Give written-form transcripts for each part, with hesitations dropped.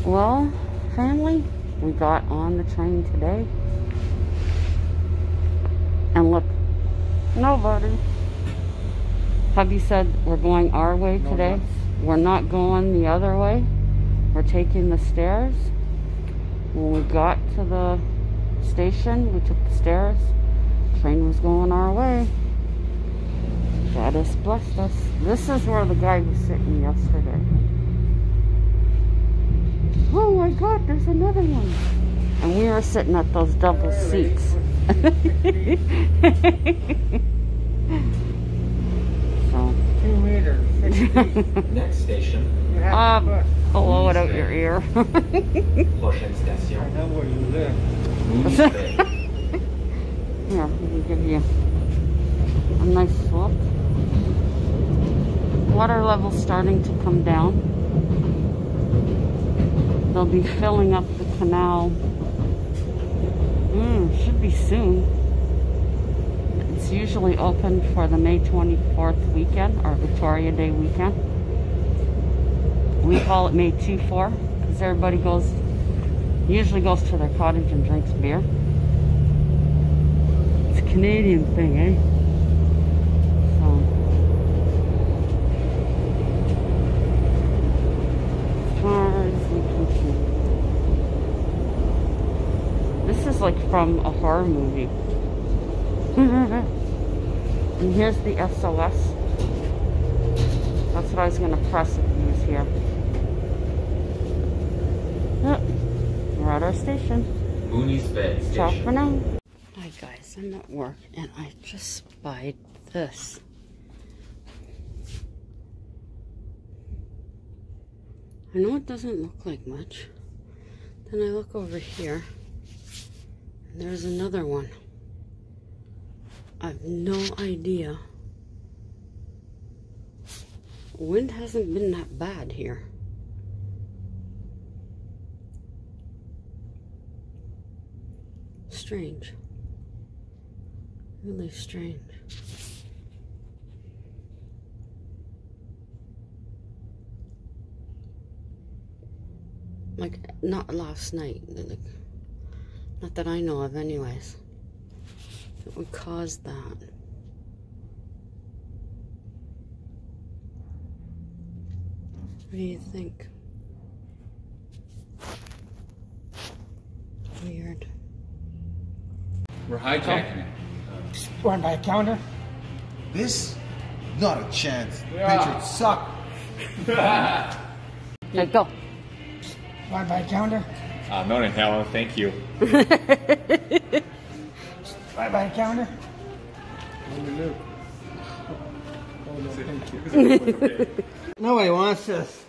Well, family, we got on the train today. And look, nobody. Hubby said we're going our way today. We're not going the other way. We're taking the stairs. When we got to the station, we took the stairs. The train was going our way. God has blessed us. This is where the guy was sitting yesterday. Oh my God, there's another one. And we were sitting at those double seats. So. 2 meters, 6 feet. Next station. Blow it out your ear. Prochaine I station. know where you live. Mooney's Bay. Here, let me give you a nice look. Water level's starting to come down. They'll be filling up the canal. Should be soon. It's usually open for the May 24th weekend, or Victoria Day weekend. We call it May 24 because everybody usually goes to their cottage and drinks beer. It's a Canadian thing, eh? So, as far as we can see. This is like from a horror movie. And here's the SOS. That's what I was going to press if he was here. We're at our station. Mooney's Bay Ciao station. for now. Hi guys, I'm at work and I just spied this. I know it doesn't look like much. Then I look over here and there's another one. I have no idea. Wind hasn't been that bad here. Strange. Really strange. Like, not last night. Not that I know of anyways. It would cause that. What do you think? Weird. We're hijacking it. Going by a counter? This? Not a chance. Yeah. Patriots suck. Okay, go. Going by a counter? No, hell, thank you. Going by a counter? Nobody wants this.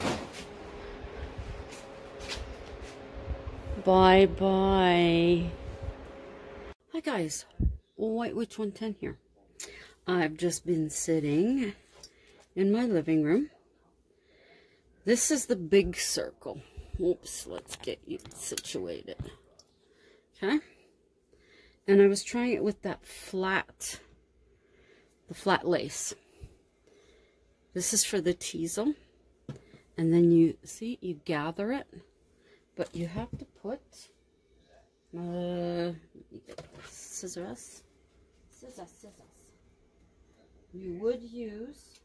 Bye-bye. Hi guys, White Witch 110 here. I've just been sitting in my living room. This is the big circle. Oops, let's get you situated. Okay? And I was trying it with that the flat lace. This is for the teasel. And then you gather it. But you have to put scissors. You would use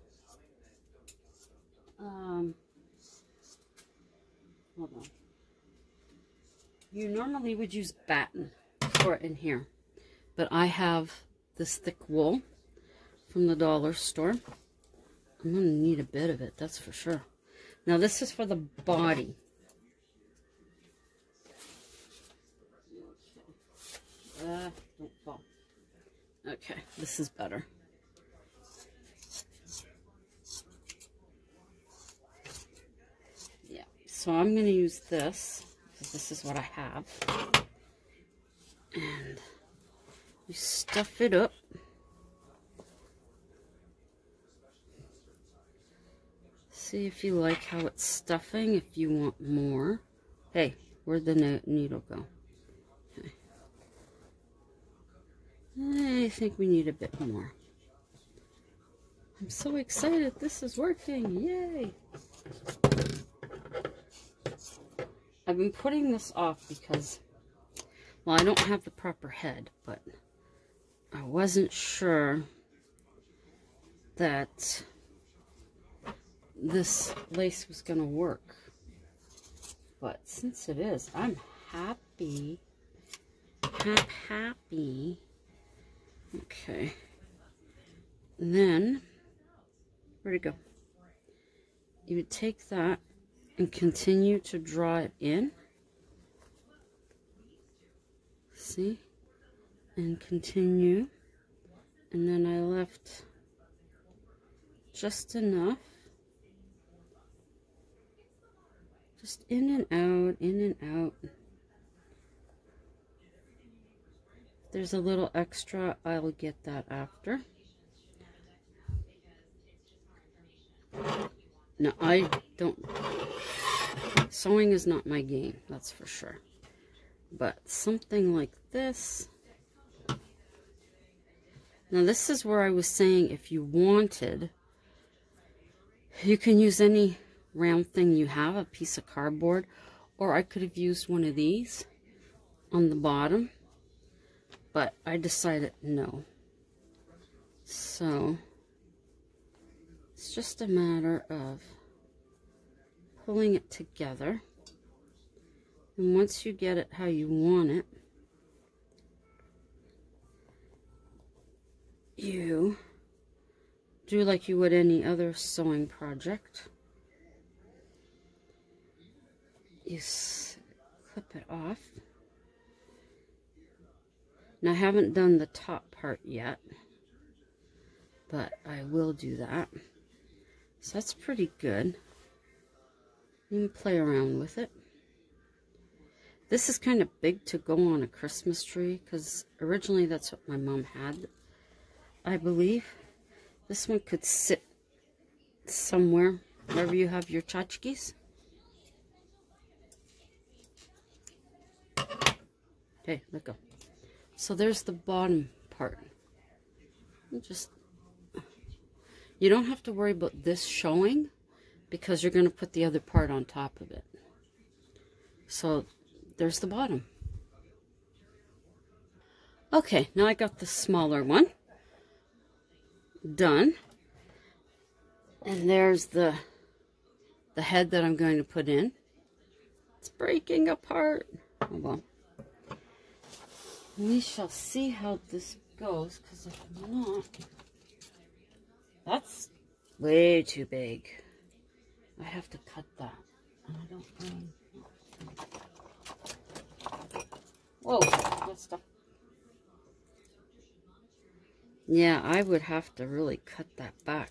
hold on. You normally would use batten for it in here, but I have this thick wool from the dollar store. I'm gonna need a bit of it, that's for sure. Now this is for the body. Don't fall. Okay, this is better. Yeah, so I'm going to use this, because this is what I have. And you stuff it up. See if you like how it's stuffing, if you want more. Hey, where'd the needle go? Okay. I think we need a bit more. I'm so excited this is working. Yay! I've been putting this off because, well, I don't have the proper head, but I wasn't sure that this lace was going to work. But since it is, I'm happy. Happy. Okay. And then, where'd it go? You would take that and continue to draw it in. See? And continue. And then I left just enough. Just in and out, in and out. If there's a little extra, I'll get that after. No, I don't. Sewing is not my game, that's for sure. But something like this. Now this is where I was saying if you wanted, you can use any round thing you have, a piece of cardboard, or I could have used one of these on the bottom, but I decided no. So it's just a matter of pulling it together, and once you get it how you want it, you do like you would any other sewing project. You clip it off. Now I haven't done the top part yet, but I will do that. So that's pretty good. You can play around with it. This is kind of big to go on a Christmas tree because originally that's what my mom had, I believe. This one could sit somewhere, wherever you have your tchotchkes. Okay, let go. So there's the bottom part. You don't have to worry about this showing because you're going to put the other part on top of it. So there's the bottom. Okay, now I got the smaller one done. And there's the head that I'm going to put in. It's breaking apart. Oh well. We shall see how this goes, because if not, that's way too big. I have to cut that. I don't Whoa, that's stuff. Yeah, I would have to really cut that back.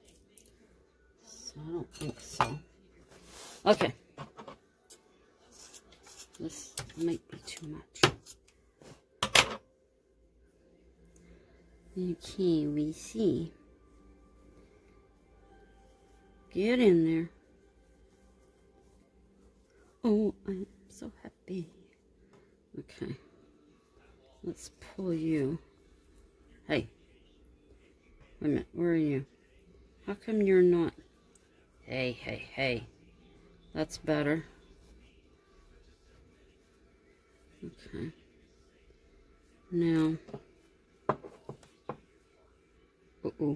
So I don't think so. Okay. This might be too much. Okay, we see. Get in there. Oh, I'm so happy. Okay. Let's pull you. Hey. Wait a minute, where are you? How come you're not? Hey, hey, hey. That's better. Okay. Now. Uh-oh.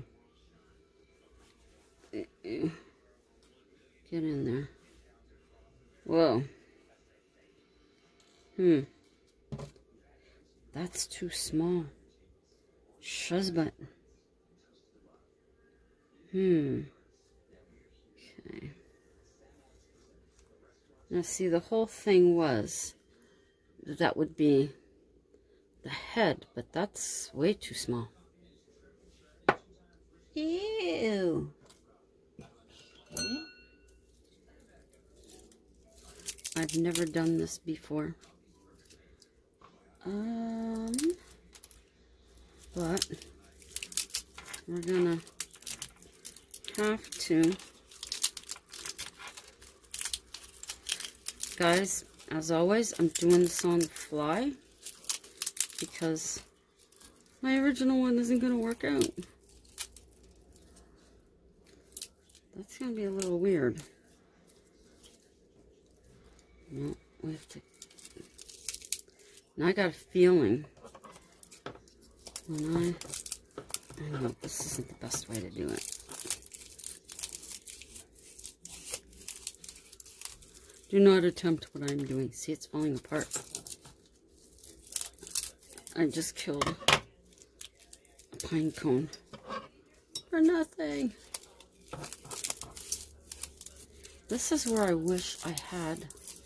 Get in there. Whoa. That's too small. Shuzbutt. Okay. Now see, the whole thing was that would be the head, but that's way too small. Ew. Okay. I've never done this before. But we're gonna have to. Guys, as always, I'm doing this on the fly because my original one isn't gonna work out. That's gonna be a little weird. No, we have to... Now I got a feeling when I know this isn't the best way to do it. Do not attempt what I'm doing. See, it's falling apart. I just killed a pine cone for nothing. This is where I wish I had.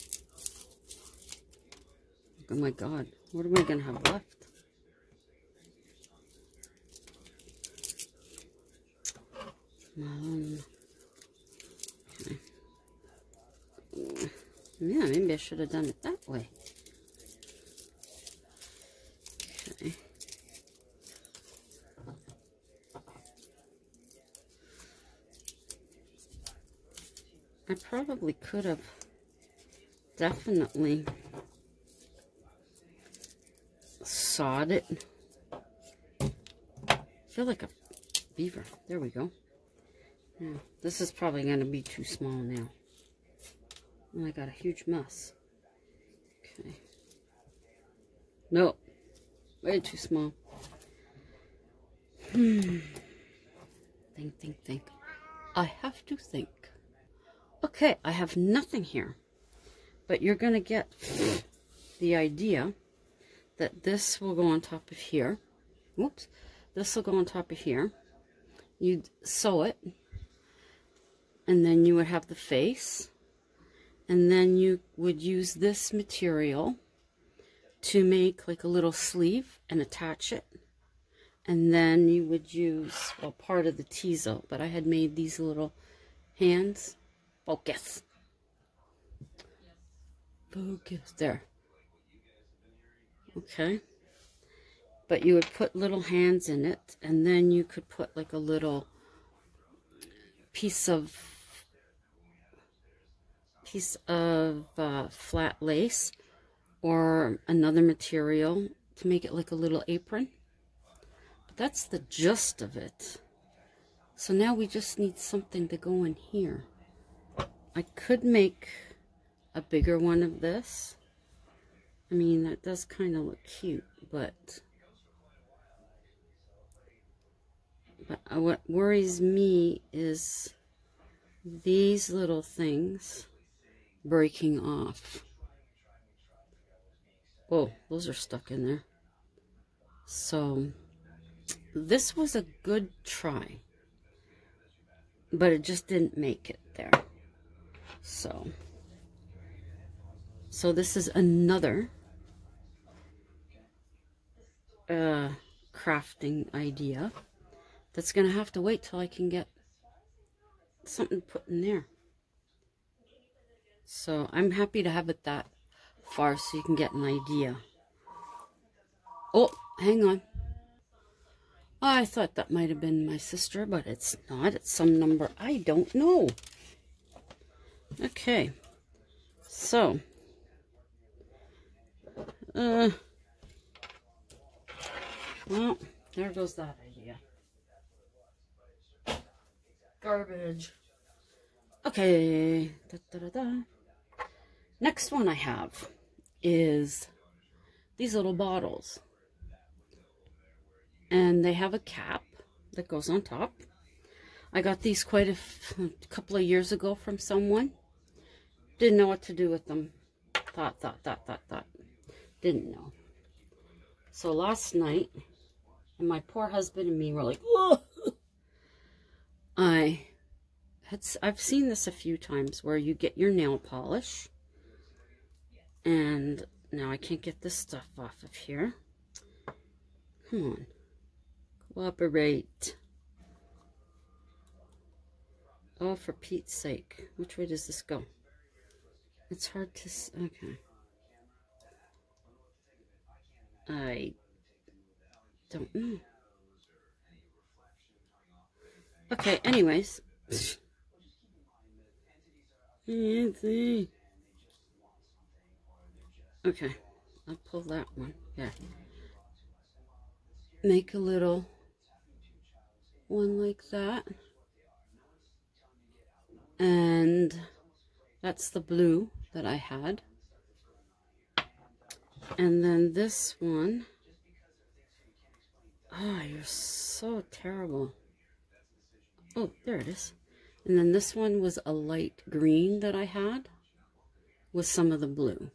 Oh my God, what am I gonna have left? Okay. Yeah, maybe I should have done it that way. Okay. I probably could have definitely sawed it. I feel like a beaver. There we go. Yeah, this is probably going to be too small now. Oh, I got a huge mess. Okay. Nope. Way too small. Think. I have to think. Okay, I have nothing here. But you're going to get the idea that this will go on top of here. Whoops. This will go on top of here. You'd sew it. And then you would have the face. And then you would use this material to make like a little sleeve and attach it. And then you would use, well, part of the teasel. But I had made these little hands. Focus. Focus. There. Okay. But you would put little hands in it. And then you could put like a little piece of flat lace or another material to make it like a little apron. But that's the gist of it. So now we just need something to go in here. I could make a bigger one of this. I mean, that does kind of look cute, but what worries me is these little things breaking off. Oh, those are stuck in there. So this was a good try, but it just didn't make it there. So this is another crafting idea that's gonna have to wait till I can get something put in there. So I'm happy to have it that far so you can get an idea. Oh, hang on. I thought that might have been my sister, but it's not. It's some number I don't know. Okay. So. Well, there goes that idea. Garbage. Okay. Next one I have is these little bottles. And they have a cap that goes on top. I got these quite a couple of years ago from someone. Didn't know what to do with them. Thought. Didn't know. So last night, and my poor husband and me were like, oh! I've seen this a few times where you get your nail polish. And now I can't get this stuff off of here. Come on. Cooperate. Oh, for Pete's sake. Which way does this go? It's hard to... Okay. I don't know. Okay, anyways. Okay, I'll pull that one. Yeah. Make a little one like that. And that's the blue that I had. And then this one, oh, you're so terrible. Oh, there it is. And then this one was a light green that I had with some of the blue.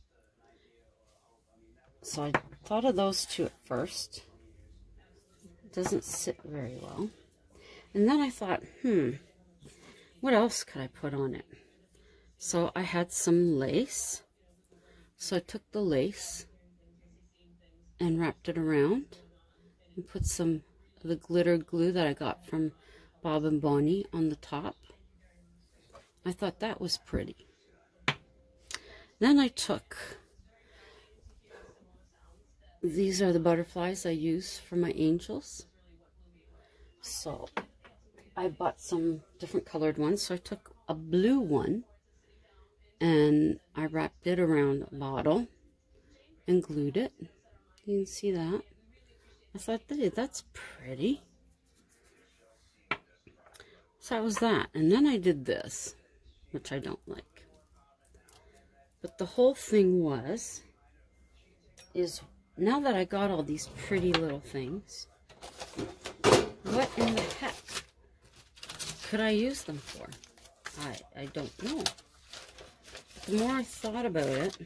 So I thought of those two at first. It doesn't sit very well. And then I thought, what else could I put on it? So I had some lace. So I took the lace and wrapped it around and put some of the glitter glue that I got from Bob and Bonnie on the top. I thought that was pretty. Then I took, these are the butterflies I use for my angels. So I bought some different colored ones. So I took a blue one and I wrapped it around a bottle and glued it. You can see that. I thought, that's pretty. So that was that. And then I did this, which I don't like. But the whole thing is now that I got all these pretty little things, what in the heck could I use them for? I don't know. The more I thought about it,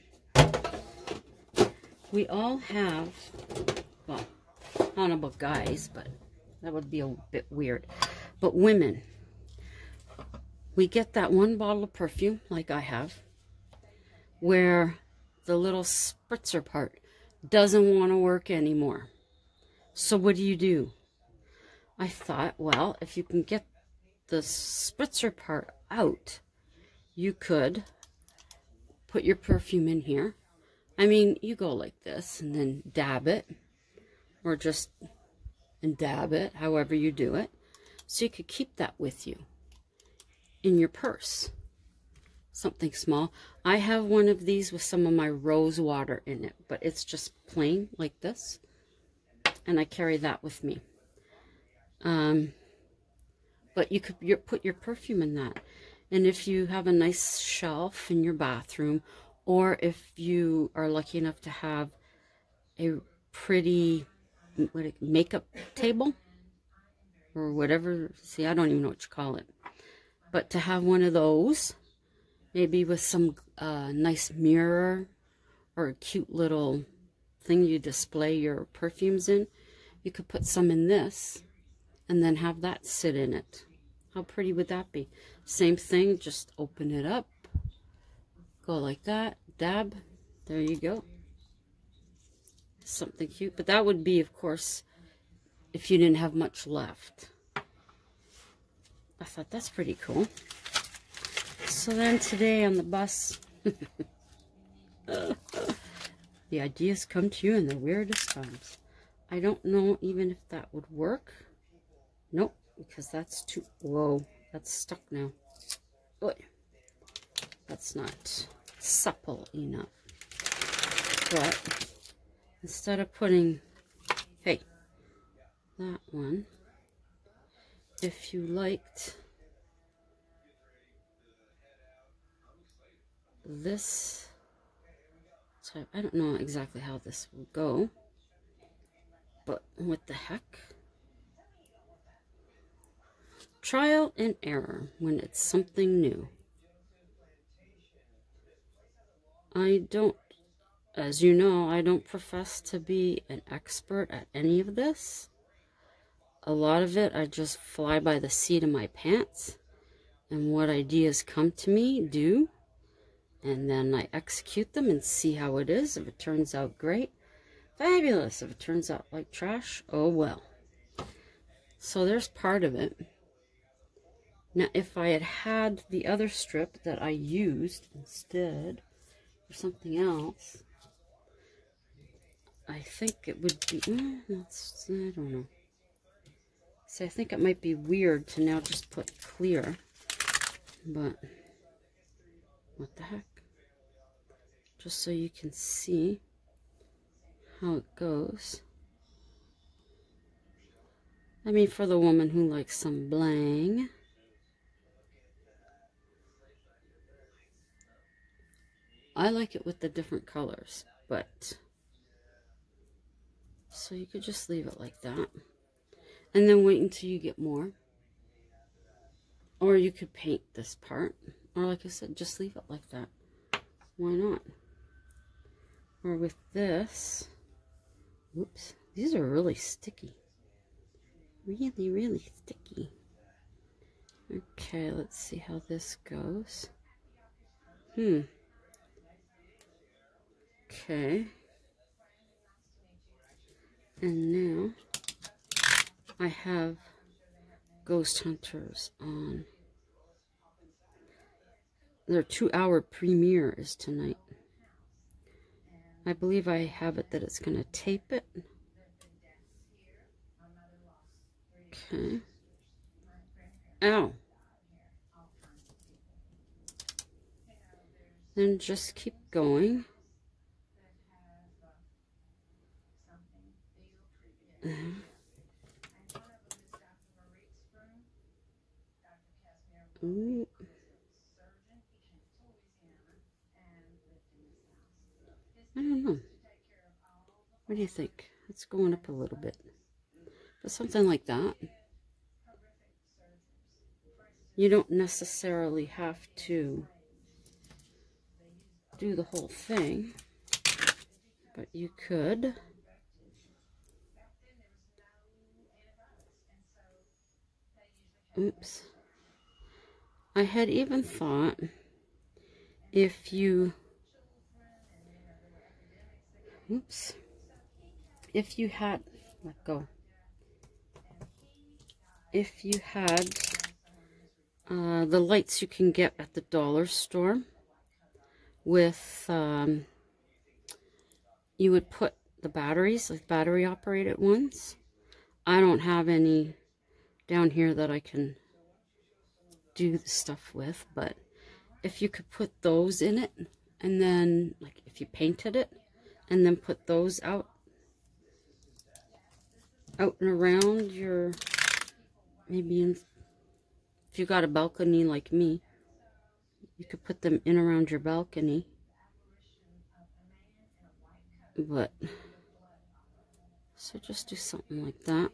we all have, well, I don't know about guys, but that would be a bit weird. But women, we get that one bottle of perfume, like I have, where the little spritzer part doesn't want to work anymore. So what do? I thought, well, if you can get the spritzer part out, you could put your perfume in here. I mean, you go like this and then dab it, or just and dab it, however you do it. So you could keep that with you in your purse. Something small. I have one of these with some of my rose water in it, but it's just plain like this. And I carry that with me. But you could put your perfume in that. And if you have a nice shelf in your bathroom, or if you are lucky enough to have a pretty makeup table, or whatever, see, I don't even know what you call it. But to have one of those, maybe with some nice mirror, or a cute little thing you display your perfumes in, you could put some in this, and then have that sit in it. How pretty would that be? Same thing, just open it up, go like that, dab, there you go. Something cute, but that would be, of course, if you didn't have much left. I thought that's pretty cool. So then today on the bus, the ideas come to you in the weirdest times. I don't know even if that would work. Nope, because that's too, whoa, that's stuck now. Oy. That's not supple enough. But instead of putting, hey, that one, if you liked this type, I don't know exactly how this will go, but what the heck? Trial and error when it's something new. I don't, as you know, I don't profess to be an expert at any of this. A lot of it I just fly by the seat of my pants, and what ideas come to me, do, and then I execute them and see how it is. If it turns out great, fabulous. If it turns out like trash, oh well. So there's part of it. Now, if I had had the other strip that I used instead for something else, I think it would be, I don't know. See, I think it might be weird to now just put clear, but what the heck? Just so you can see how it goes. I mean, for the woman who likes some bling. I like it with the different colors, but so you could just leave it like that and then wait until you get more. Or you could paint this part, or like I said, just leave it like that. Why not? Or with this, oops, these are really sticky. Really, really sticky. Okay, let's see how this goes. Okay. And now I have Ghost Hunters on. Their 2-hour premiere is tonight. I believe I have it that it's going to tape it. Okay. Ow. Then just keep going. Ooh. I don't know. What do you think? It's going up a little bit. But something like that. You don't necessarily have to do the whole thing, but you could. Oops. I had even thought if you, oops, if you had, let go, if you had the lights you can get at the dollar store with, you would put the batteries, like battery operated ones. I don't have any down here that I can do the stuff with, but if you could put those in it, and then like if you painted it and then put those out and around your, maybe in, if you got a balcony like me, you could put them in around your balcony. But so just do something like that.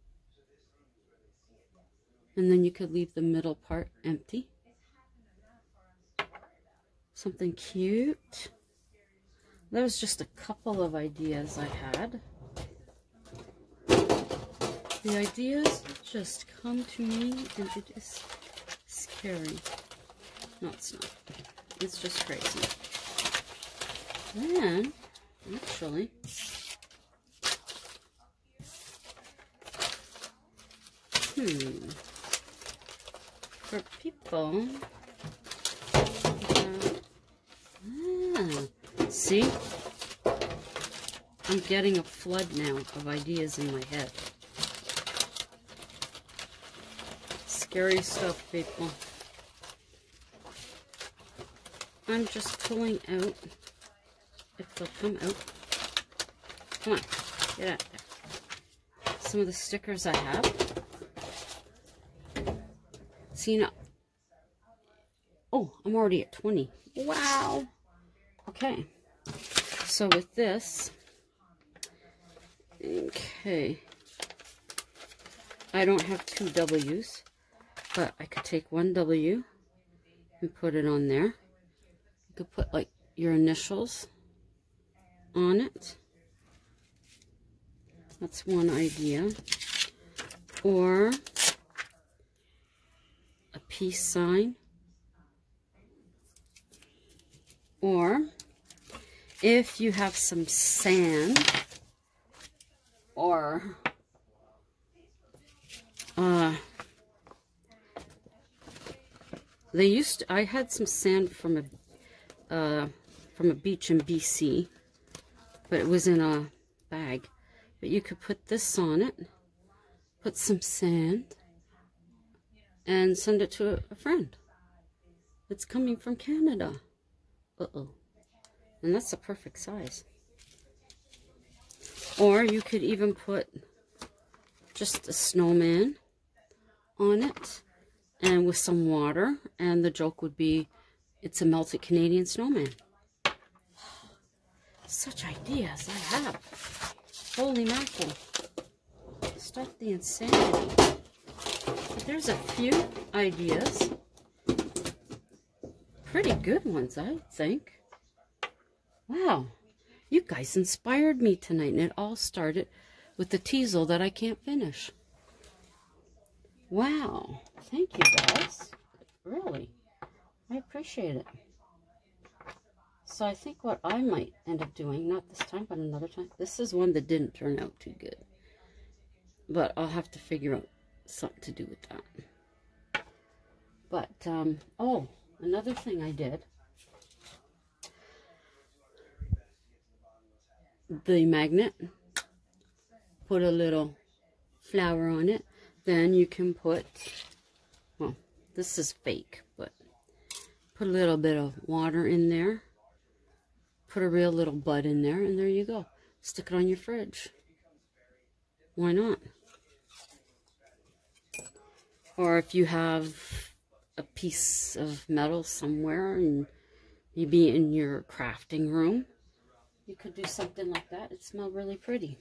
And then you could leave the middle part empty. Something cute. That was just a couple of ideas I had. The ideas just come to me and it is scary. No, it's not. It's just crazy. Then, actually, for people, see, I'm getting a flood now of ideas in my head. Scary stuff, people. I'm just pulling out, if they'll come out. Come on, get out there. Some of the stickers I have. See now. Oh, I'm already at 20. Wow. Okay. So with this, okay, I don't have 2 W's, but I could take 1 W and put it on there. You could put like your initials on it. That's one idea. Or a peace sign. Or if you have some sand or they used to, I had some sand from a beach in BC, but it was in a bag. But you could put this on it, put some sand, and send it to a friend. It's coming from Canada. Uh-oh. And that's the perfect size. Or you could even put just a snowman on it and with some water, and the joke would be it's a melted Canadian snowman. Such ideas I have. Holy mackerel. Stop the insanity. But there's a few ideas. Pretty good ones, I think. Wow. You guys inspired me tonight, and it all started with the teasel that I can't finish. Wow. Thank you, guys. Really. I appreciate it. So I think what I might end up doing, not this time, but another time. This is one that didn't turn out too good. But I'll have to figure out something to do with that. But, oh, another thing I did. The magnet. Put a little flower on it. Then you can put, well, this is fake, but put a little bit of water in there. Put a real little bud in there, and there you go. Stick it on your fridge. Why not? Or if you have a piece of metal somewhere and maybe in your crafting room, you could do something like that. It smells really pretty.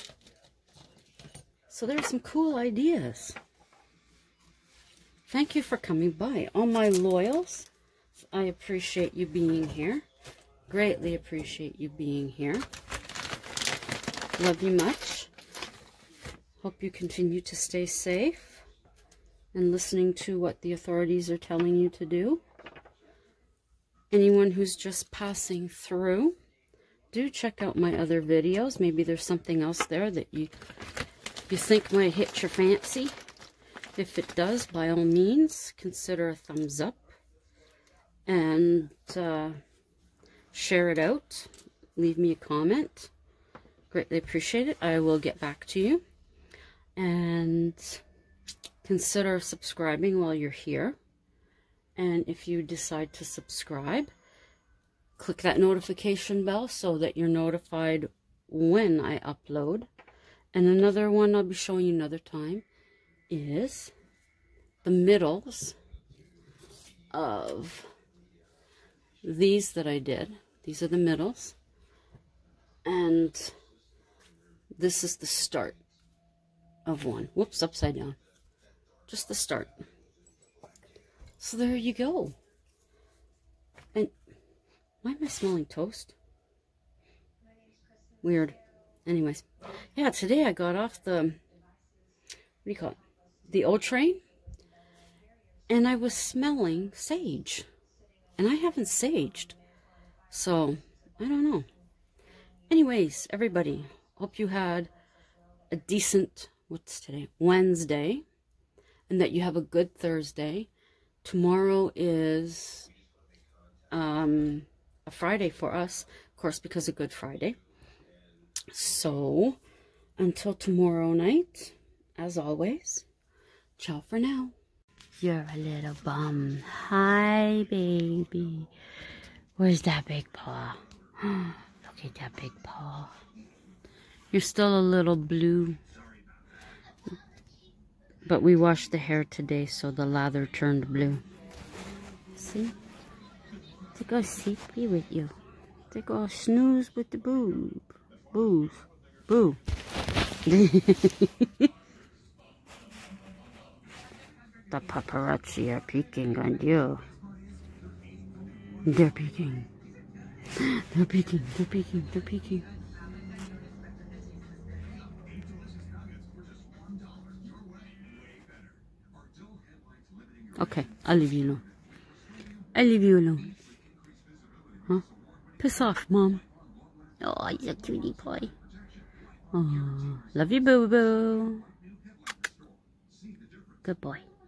So there's some cool ideas. Thank you for coming by. All my loyals, I appreciate you being here. Greatly appreciate you being here. Love you much. Hope you continue to stay safe and listening to what the authorities are telling you to do. Anyone who's just passing through, do check out my other videos. Maybe there's something else there that you think might hit your fancy. If it does, by all means, consider a thumbs up and share it out. Leave me a comment. Greatly appreciate it. I will get back to you. And consider subscribing while you're here. And if you decide to subscribe, click that notification bell so that you're notified when I upload. And another one I'll be showing you another time is the middles of these that I did. These are the middles. And this is the start of one. Whoops, upside down. Just the start. So there you go. And why am I smelling toast? Weird. Anyways. Yeah, today I got off the, what do you call it? The O train. And I was smelling sage. And I haven't saged. So, I don't know. Anyways, everybody, hope you had a decent, what's today? Wednesday. And that you have a good Thursday. Tomorrow is a Friday for us, of course, because of Good Friday. So, until tomorrow night, as always, ciao for now. You're a little bum. Hi, baby. Where's that big paw? Look at that big paw. You're still a little blue. But we washed the hair today, so the lather turned blue. See? To go sleepy with you. To go snooze with the boob. Booze. Boo. The paparazzi are peeking on you. They're peeking. They're peeking. They're peeking. They're peeking. Okay, I'll leave you alone. I'll leave you alone. Huh? Piss off, Mom. Oh, he's a cutie pie. Oh, love you, boo-boo. Good boy.